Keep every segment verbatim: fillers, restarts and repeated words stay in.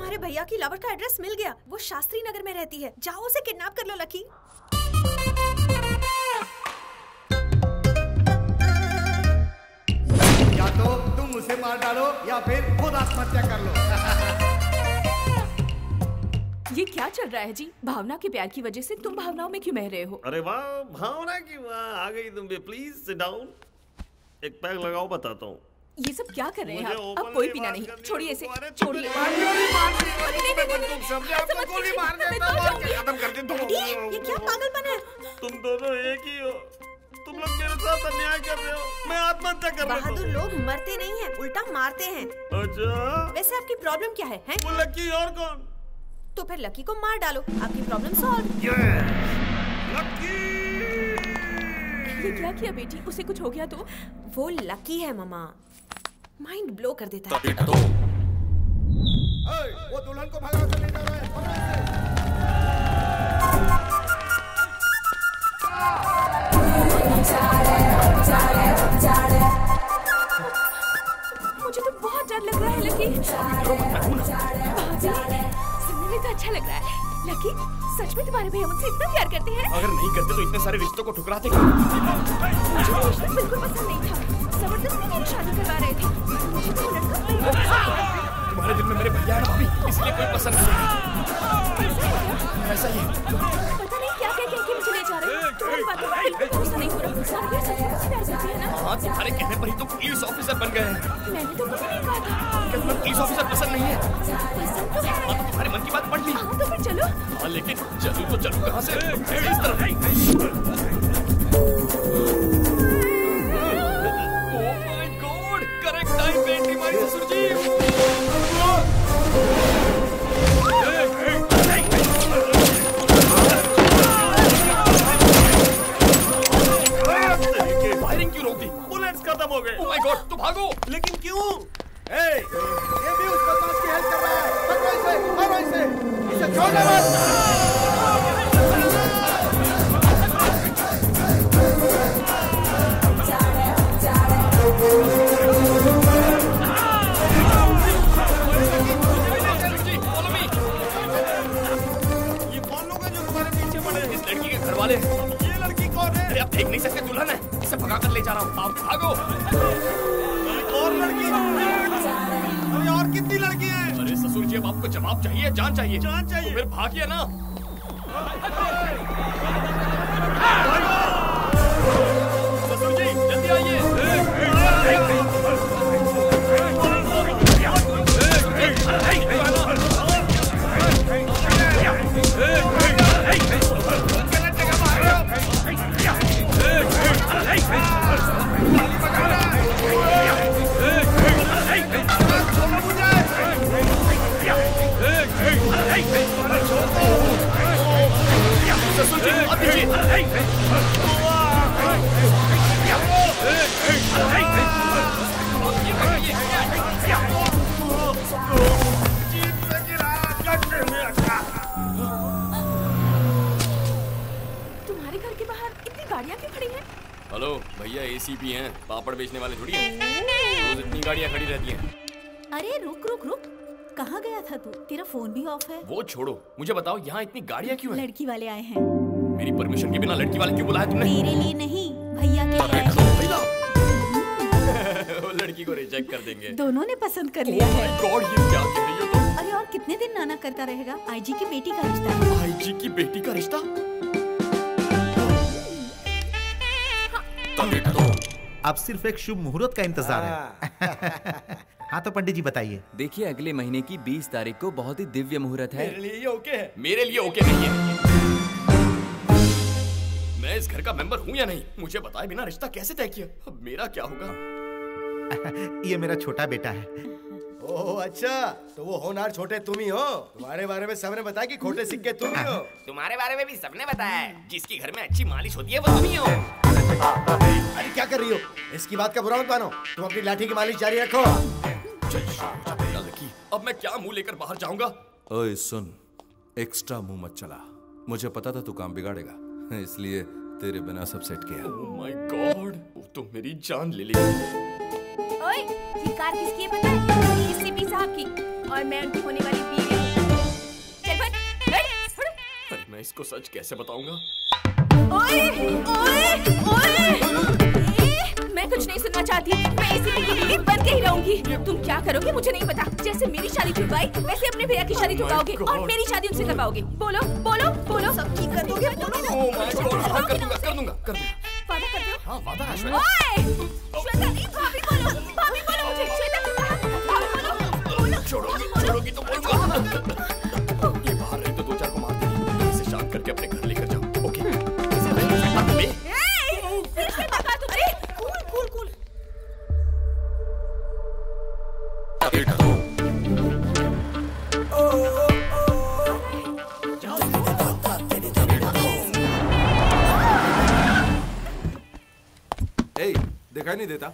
तुम्हारे भैया की लवर का एड्रेस मिल गया। वो शास्त्री नगर में रहती है। जाओ उसे किडनैप कर लो लकी। या तो तुम उसे मार डालो या फिर खुद आत्महत्या कर लो। ये क्या चल रहा है जी? भावना के प्यार की वजह से तुम भावनाओं में क्यों बह रहे हो? अरे वाह, भावना की वाह, आ गई तुम भी। Please sit down. एक पैक लगाओ, बताता हूँ। ये सब क्या कर रहे हैं आप? अब कोई पीना नहीं। छोड़िए इसे, छोड़िए। ये क्या पागलपन है? तुम दोनों एक ही हो। तुम लोग मेरे साथ अन्याय कर रहे हो। मैं आत्महत्या कर रहा हूँ। बहादुर लोग मरते नहीं हैं, उल्टा मारते हैं। अच्छा, वैसे आपकी प्रॉब्लम क्या है, हैं? वो लकी और कौन? तो फिर लकी को मार डालो, आपकी प्रॉब्लम सॉल्व। लकी! ये क्या किया बेटी? उसे कुछ हो गया तो? वो लकी है ममा, माइंड ब्लो कर देता है। वो दुल्हन को भगा कर ले जा रहा है। मुझे तो बहुत डर लग रहा है लकी। सुनने में तो अच्छा लग रहा है। लकी, सच में तुम्हारे भैया मुझसे इतना प्यार करते हैं? अगर नहीं करते तो इतने सारे रिश्तों को ठुकराते क्यों? मुझे वो रिश्ता बिल्कुल पसंद नहीं था। जबरदस्ती मेरी शादी करवा रहे थे। मुझे तो लड़का बिल्कुल पसंद नहीं था। तुम्हारे दिल में मेरे भैया है ना भाभी, इसलिए कोई पसंद नहीं। ऐसा ही पता नहीं क्या क्या कह के मुझे ले जा रहे हो। तुम्हारी बातों पर बिल्कुल भरोसा नहीं हो रहा। साबिया सच में मुझसे प्यार करती है ना? हाँ, तुम्हारे कहने पर ही तो पुलिस ऑफिसर बन गए हैं। मैंने तो कुछ नहीं कहा था। क्या तुम्हें पुलिस ऑफिसर पसंद नहीं है? पसंद तो है। हाँ, तो तुम्हारे मन की बात पढ़ ली। हाँ, तो फिर चलो। हाँ, लेकिन चलूं तो चलूं कहाँ से? इस तरफ। करेक्ट टाइम पे एंट्री मारी ससुर जी। फायरिंग क्यों रोक दी? बुलेट्स खत्म हो गए। ओह माय गॉड, तो भागो। लेकिन क्यों? ए, ये भी उस बदमाश की हेल्प कर रहा है। पकड़ो इसे, मारो इसे, इसे छोड़ना मत। ये कौन लोग हैं जो तुम्हारे पीछे पड़े हैं? इस लड़की के घर वाले। ये लड़की कौन है? अरे आप देख नहीं सकते, दुल्हन है। इसे भगा कर ले जा रहा हूँ। आप भागो। और लड़की? अरे और कितनी लड़की हैं? अरे ससुर जी, अब आपको जवाब चाहिए, जान चाहिए। जान चाहिए। तो फिर भागिए ना। ससुर जी, जल्दी आइए। ससुर जी, आप दीजिए। तुम्हारे घर के बाहर इतनी गाड़ियाँ क्यों खड़ी हैं? हेलो भैया, एसीपी हैं, पापड़ बेचने वाले थोड़ी हैं। रोज इतनी गाड़ियाँ खड़ी रहती हैं। अरे रुक रुक रुक, कहाँ गया था तू? तेरा फोन भी ऑफ है। वो छोड़ो, मुझे बताओ यहाँ इतनी गाड़ियाँ क्यों हैं? लड़की वाले आए हैं। मेरी परमिशन के बिना लड़की वाले क्यों बुलाया तुमने? मेरे लिए नहीं, भैया के लिए आए हैं। भैया वो लड़की को रिजेक्ट कर देंगे। दोनों ने पसंद कर लिया है। गॉड, ये क्या कह रही हो तुम? अरे और कितने दिन नाना करता रहेगा? आईजी की बेटी का रिश्ता है। आईजी की बेटी का रिश्ता? अब सिर्फ एक शुभ मुहूर्त का इंतजार है। हाँ तो पंडित जी बताइए। देखिए, अगले महीने की बीस तारीख को बहुत ही दिव्य मुहूर्त है। मेरे लिए ये ओके है? मेरे लिए ओके नहीं है। मैं इस घर का मेंबर हूँ या नहीं? मुझे बताए बिना रिश्ता कैसे तय किया? अब मेरा क्या होगा? ये मेरा छोटा बेटा है। ओह अच्छा, तो वो होनहार छोटे तुम ही हो। तुम्हारे बारे में सबने बताया कि खोटे सिक्के तुम ही हो। तुम्हारे बारे में भी सबने बताया है। जिसकी घर में अच्छी मालिश होती है वो तुम ही हो। अरे क्या कर रही हो? इसकी बात का बुरा मत मानो। तुम अपनी लाठी की मालिश जारी रखो। चल बेटा लकी, अब मैं क्या मुंह लेकर बाहर जाऊंगा? ओए सुन, एक्स्ट्रा मुंह मत चला। मुझे पता था तू काम बिगाड़ेगा, इसलिए तेरे बिना सब सेट किया। ओह माय गॉड, वो तो मेरी जान ले ली। ओए, ये कार किसकी है पता है? एसीपी साहब की। और मैं उनकी होने वाली बीवी। इसको सच कैसे बताऊंगा? ओए, ओए, ओए! ए, मैं कुछ नहीं सुनना चाहती। मैं इसी की बीवी बन के ही रहूंगी। तुम क्या करोगे मुझे नहीं पता। जैसे मेरी शादी छुपाई वैसे अपने भैया की शादी छुपाओगे और मेरी शादी उनसे करवाओगे। बोलो, बोलो, बोलो। सब ठीक कर दोगे? ओह माय गॉड, हाँ कर दूंगा, कर दूंगा, कर दूंगा। वादा करते हो? हाँ वादा है श्वेता। ओए! श्वेता, नहीं भाभी बोलो, भाभी बोलो मुझे। श्वेता तुम कहाँ? भाभी बोलो, बोलो। छोड़ोगी, छोड़ोगी तो बोलूंगा। ये बाहर रही तो दो चार को मार देगी। इसे शांत करके अपने घर लेकर जाओ, ओके? इसे नहीं ले। ए! फिर से बता तुझे। Cool, cool, cool. ए, दिखाई नहीं देता?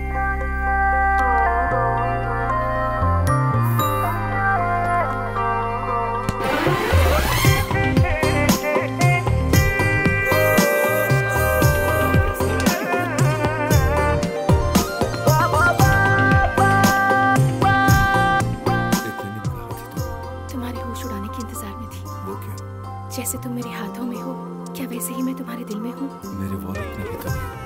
तुम्हारे होश उड़ाने के इंतजार में थी। वो क्यों? जैसे तुम मेरे हाथों में हो, क्या वैसे ही मैं तुम्हारे दिल में हूँ? मेरे वो इतने भी कमी है।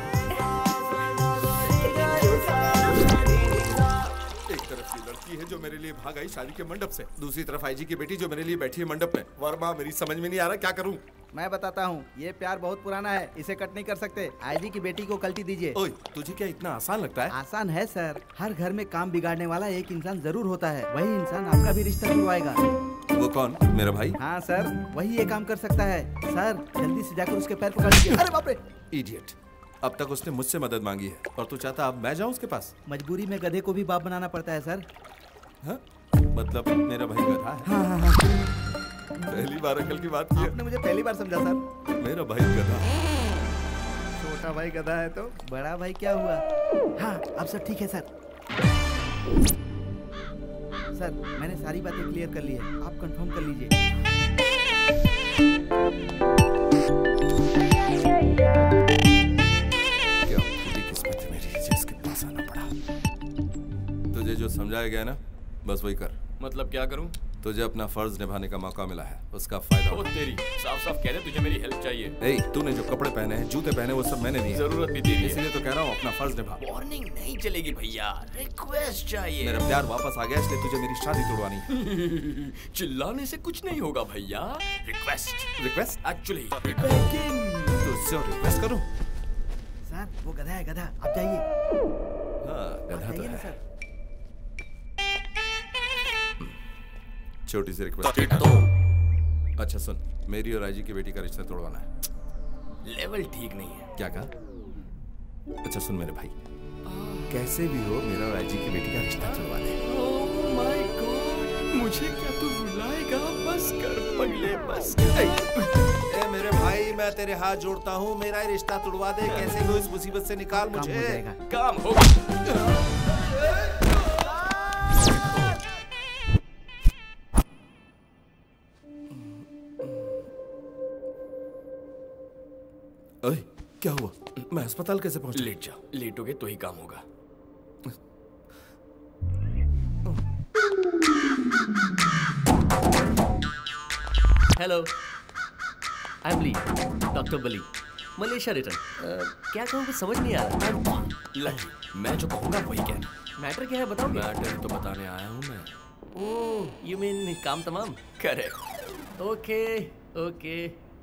एक तरफ ये लड़की है जो मेरे लिए भाग आई शादी के मंडप से, दूसरी तरफ आईजी की बेटी जो मेरे लिए बैठी है मंडप में। वर्मा, मेरी समझ में नहीं आ रहा क्या करूं। मैं बताता हूँ, ये प्यार बहुत पुराना है, इसे कट नहीं कर सकते। आईजी की बेटी को कल्टी दीजिए। ओए, तुझे क्या इतना आसान लगता है? आसान है सर, हर घर में काम बिगाड़ने वाला एक इंसान जरूर होता है। वही इंसान आपका भी रिश्ता जुड़वाएगा। वो कौन? मेरा भाई? हाँ सर, वही ये काम कर सकता है। सर जल्दी से जाकर उसके पैर पकड़ लीजिए। अरे बाप रे! इडियट, अब तक उसने मुझसे मदद मांगी है और तू चाहता अब मैं जाऊं उसके पास? मजबूरी में गधे को भी बाप बनाना पड़ता है सर। हाँ? मतलब मेरा भाई गधा है? हाँ हाँ हाँ। पहली बार अकल की बात की है। आपने मुझे पहली बार समझा सर। मेरा भाई गधा। छोटा भाई गधा है तो बड़ा भाई क्या हुआ? हाँ अब सब ठीक है सर। सर मैंने सारी बातें क्लियर कर ली है, आप कंफर्म कर लीजिए। क्या पूरी किस्मत है मेरी जिसके पास आना पड़ा। तुझे जो समझाया गया ना, बस वही कर। मतलब क्या करूं? तुझे अपना फर्ज निभाने का मौका मिला है, उसका फायदा ओ उठा। तेरी, साफ साफ कह दे तुझे मेरी हेल्प चाहिए। ए, तूने जो कपड़े पहने हैं, जूते पहने, वो सब मैंने दिए। जरूरत भी तेरी है। इसलिए तो कह रहा हूँ अपना फर्ज निभा। वार्निंग नहीं चलेगी भैया, रिक्वेस्ट चाहिए। मेरा प्यार वापस आ गया, इसलिए तुझे मेरी शादी तोड़वानी है। चिल्लाने से कुछ नहीं होगा भैया। Request, request? एक्चुअली तुझसे और रिक्वेस्ट करूं? सर वो गधा है, गधा। आप जाइए। हाँ, गधा तो है। सर छोटी सी रिक्वेस्ट। अच्छा सुन, मेरी और आईजी की बेटी का रिश्ता तोड़वाना है। लेवल ठीक नहीं है। क्या कहा? अच्छा सुन मेरे भाई, कैसे भी हो मेरा और आईजी की बेटी का रिश्ता तोड़वा दे। ओह माय गॉड, मुझे क्या तू रुलाएगा? बस कर पगले, बस कर। ए मेरे भाई, मैं तेरे हाथ जोड़ता हूँ, मेरा ही रिश्ता तोड़वा दे। कैसे भी हो इस मुसीबत से निकाल काम हो मुझे। जाएगा। काम होगा। ओए, क्या हुआ? मैं अस्पताल कैसे पहुंचा? लेट जा, लेटोगे तो ही काम होगा। Hello, I am Lee, doctor Bali, Malaysia return. क्या कहूँ कुछ समझ नहीं आ रहा। लकी, मैं जो कहूँगा वही कहना। मैटर क्या है बताओगे? मैटर तो बताने आया हूँ मैं। ओह, यू मीन काम तमाम? Correct. Okay okay.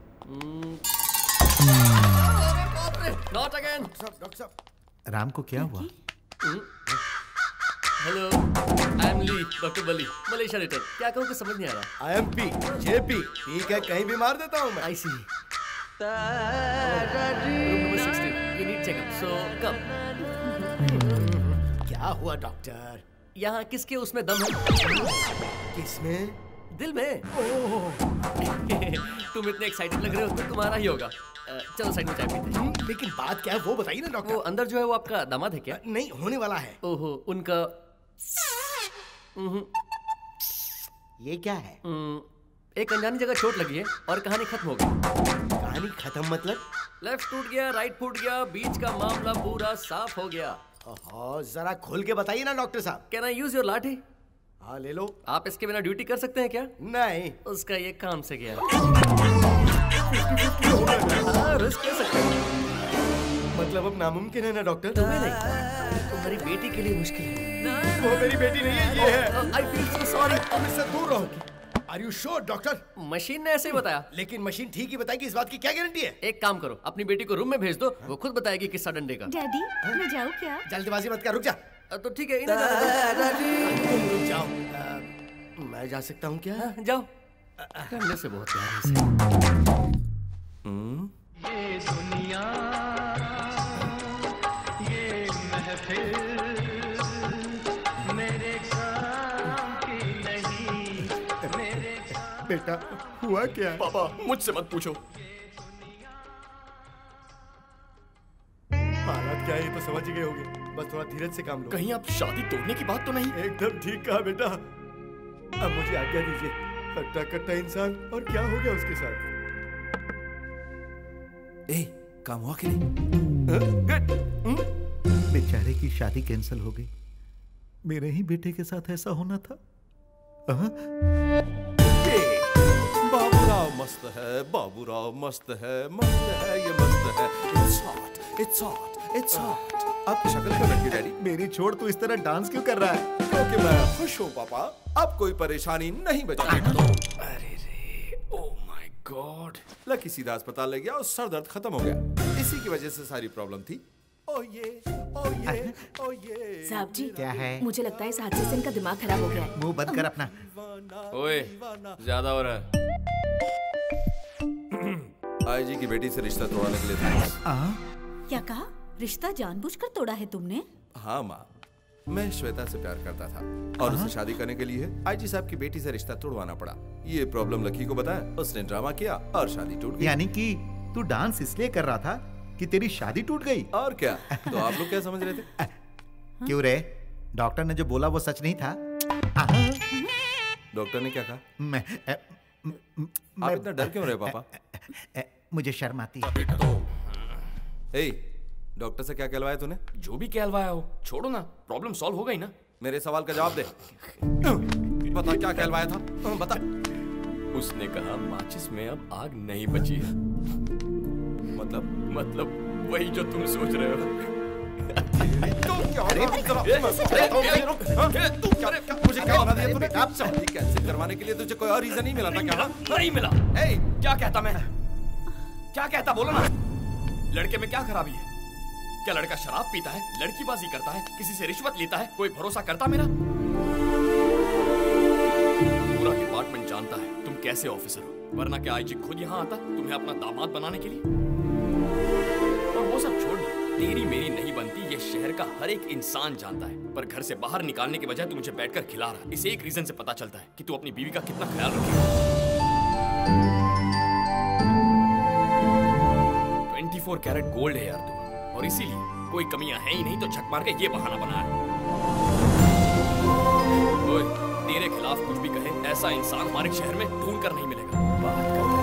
Not again. Doctor साहब। राम को क्या हुआ? Hello, I am Lee, doctor Bali, Malaysia return. क्या कहूँ कुछ समझ नहीं आ रहा। I am P, JP. ठीक है, कहीं भी मार देता हूँ मैं। I see. Room number sixteen, you need checkup, so come. क्या हुआ डॉक्टर? यहाँ किसके उसमें दम है? किसमें? दिल में। तुम इतने एक्साइटेड लग रहे हो तो तुम्हारा ही होगा। चलो साइड में चाय पीते हैं। लेकिन बात क्या है वो बताइए ना डॉक्टर। वो अंदर जो है वो आपका दामाद है क्या? नहीं, होने वाला है। ओहो, उनका ये क्या है? एक अनजानी जगह चोट लगी है और कहानी खत्म हो गई। कहानी खत्म मतलब? लेफ्ट टूट गया, राइट फूट गया, बीच का मामला पूरा साफ हो गया। ओहो, जरा खोल के बताइए ना डॉक्टर साहब। कैन आई यूज योर लाठी? हाँ ले लो। आप इसके बिना ड्यूटी कर सकते हैं क्या? नहीं। उसका ये काम से गया। हाँ, रिस्क ले सकते हैं। मतलब अब नामुमकिन है ना डॉक्टर? तुम्हें नहीं, तुम्हारी बेटी के लिए मुश्किल है। वो मेरी बेटी नहीं है, ये है। I feel so sorry. तुम इससे दूर रहो। Are you sure doctor? Machine ने ऐसे ही बताया। लेकिन मशीन ठीक ही बताएगी, इस बात की क्या गारंटी है? एक काम करो, अपनी बेटी को रूम में भेज दो, वो खुद बताएगी किस्सा डंडे का। डैडी मैं जाऊँ क्या? जल्दबाजी मत कर, रुक जा। तो ठीक है, इन्हें जाने दो। रुक जाओ। मैं जा सकता हूँ क्या? हाँ, जाओ। करने से बहुत प्यार है। ये दुनिया ये महफिल मेरे काम की नहीं, मेरे बेटा हुआ क्या? पापा मुझसे मत पूछो। हालात क्या है ये तो समझ ही गए होंगे, बस थोड़ा धीरज से काम लो। कहीं आप शादी तोड़ने की बात तो नहीं? एकदम ठीक कहा बेटा। अब मुझे आज्ञा दीजिए। हट्टा कट्टा इंसान, और क्या हो गया उसके साथ? ए, काम हुआ कि नहीं? बेचारे की शादी कैंसिल हो गई। मेरे ही बेटे के साथ ऐसा होना था। बाबूराव मस्त है, बाबूराव मस्त है, मस्त है, ये मस्त है। It's hot, it's hot, it's hot. आपकी शक्ल क्यों लगी डैडी? मेरी छोड़ तू इस तरह डांस क्यों कर रहा है? क्योंकि मैं खुश हूँ पापा। अब कोई परेशानी नहीं बचेगी। अरे रे, ओह माय गॉड। लकी सीधा अस्पताल ले गया और सर दर्द खत्म हो गया। इसी की वजह से सारी प्रॉब्लम थी। ओ ये, ओ ये, ओ ये। साहब जी, क्या है? मुझे लगता है इस हादसे से इनका दिमाग खराब हो गया है। मुंह बंद कर अपना। ओए, ज्यादा हो रहा है। आई जी की बेटी से रिश्ता तोड़ने के लिए था। क्या कहा? रिश्ता जानबूझकर तोड़ा है तुमने? हाँ माँ, मैं श्वेता से प्यार करता था और उसे शादी करने के लिए आईजी साहब की बेटी से रिश्ता तोड़वाना पड़ा। ये प्रॉब्लम लकी को बताया, उसने ड्रामा किया और शादी टूट गई। यानी कि तू डांस इसलिए कर रहा था कि तेरी शादी टूट गई? और क्या? तो आप लोग क्या समझ रहे थे? क्यों रे? डॉक्टर ने जो बोला वो सच नहीं था? डॉक्टर ने क्या कहा? मैं, ए, म, म, आप मैं इतना डर क्यों रहे पापा? ए, ए, मुझे शर्म आती है। ए, डॉक्टर से क्या कहलवाया तूने? जो भी कहलवाया हो, छोड़ो ना, प्रॉब्लम सॉल्व हो गई ना। मेरे सवाल का जवाब दे। बता क्या कहलवाया था? बता। उसने कहा माचिस में अब आग नहीं बची है। मतलब? मतलब वही जो तुम सोच रहे हो। मुझे क्या बना दिया तूने? शादी कैंसिल करवाने के लिए तुझे कोई और रीजन नहीं मिला था क्या? नहीं मिला। ए, क्या कहता मैं? क्या कहता बोलो ना। लड़के में क्या खराबी है? क्या लड़का शराब पीता है, लड़कीबाजी करता है, किसी से रिश्वत लेता है, कोई भरोसा करता मेरा? पूरा डिपार्टमेंट जानता है तुम कैसे ऑफिसर हो, वरना क्या आईजी खुद यहाँ आता तुम्हें अपना दामाद बनाने के लिए? और वो सब छोड़ना, तेरी मेरी नहीं बनती ये शहर का हर एक इंसान जानता है, पर घर से बाहर निकालने के बजाय तू मुझे बैठकर खिला रहा है। इस एक रीजन से पता चलता है कि तू अपनी बीवी का कितना ख्याल रखेगा। चौबीस कैरेट गोल्ड है यार तू, और इसीलिए कोई कमियां हैं ही नहीं तो झक मार के ये बहाना बनाया। ओए, तेरे खिलाफ कुछ भी कहे ऐसा इंसान हमारे शहर में ढूंढ कर नहीं मिलेगा। बात करते